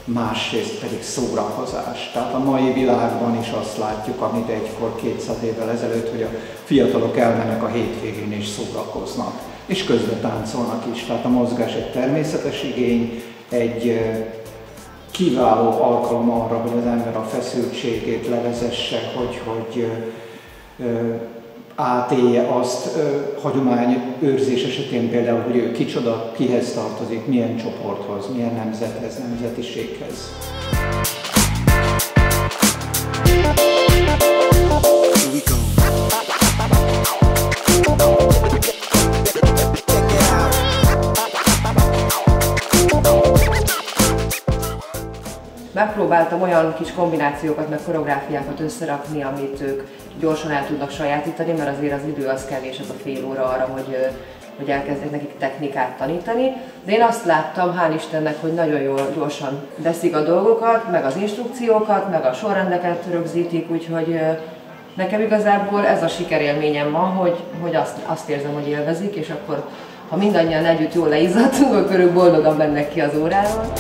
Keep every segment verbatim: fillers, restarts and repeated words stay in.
másrészt pedig szórakozás. Tehát a mai világban is azt látjuk, amit egykor kétszáz évvel ezelőtt, hogy a fiatalok elmennek a hétvégén és szórakoznak, és közben táncolnak is. Tehát a mozgás egy természetes igény, egy kiváló alkalom arra, hogy az ember a feszültségét levezesse, hogy, hogy átélje azt hagyományőrzés esetén például, hogy ő kicsoda, kihez tartozik, milyen csoporthoz, milyen nemzethez, nemzetiséghez. Megpróbáltam olyan kis kombinációkat, meg koreográfiákat összerakni, amit ők gyorsan el tudnak sajátítani, mert azért az idő az kevés, az a fél óra arra, hogy, hogy elkezdjek nekik technikát tanítani. De én azt láttam, hál' Istennek, hogy nagyon jól, gyorsan veszik a dolgokat, meg az instrukciókat, meg a sorrendeket rögzítik, úgyhogy nekem igazából ez a sikerélményem ma, hogy, hogy azt, azt érzem, hogy élvezik, és akkor ha mindannyian együtt jól leizzadtunk, akkor ők boldogan mennek ki az óráról.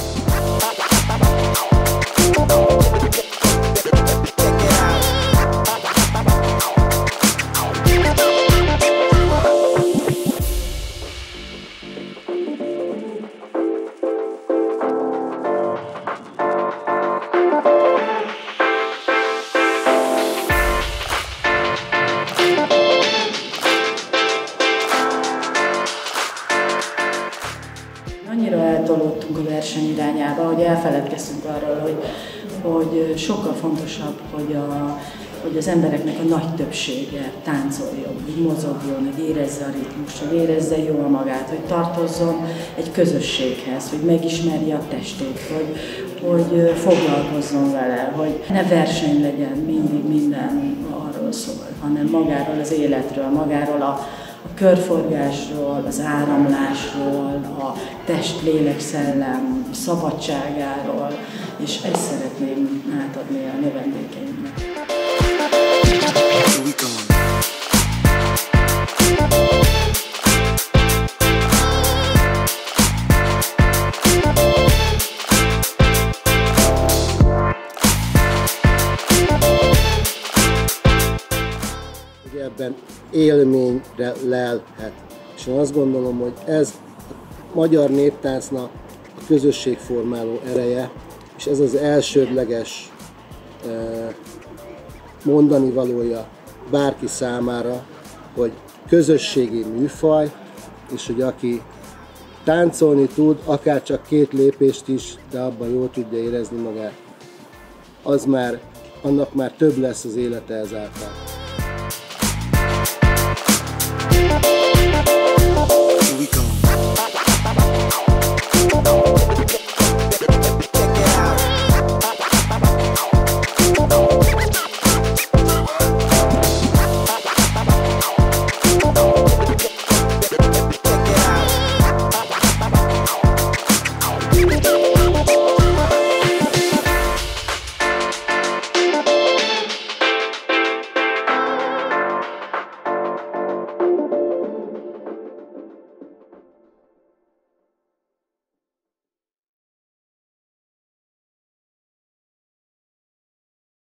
Annyira eltolódtunk a verseny irányába, hogy elfeledkeztünk arról, hogy, hogy sokkal fontosabb, hogy, a, hogy az embereknek a nagy többsége táncoljon, hogy mozogjon, hogy érezze a ritmust, hogy érezze jól magát, hogy tartozzon egy közösséghez, hogy megismerje a testét, hogy, hogy foglalkozzon vele, hogy ne verseny legyen, mindig minden arról szól, hanem magáról az életről, magáról a a körforgásról, az áramlásról, a test, lélek, szellem szabadságáról, és ezt szeretném átadni a növendékeimnek. Ebben élményre lelhet. És én azt gondolom, hogy ez a magyar néptáncnak a közösségformáló ereje, és ez az elsődleges mondani valója bárki számára, hogy közösségi műfaj, és hogy aki táncolni tud, akár csak két lépést is, de abban jól tudja érezni magát, az már, annak már több lesz az élete ezáltal. Here we go.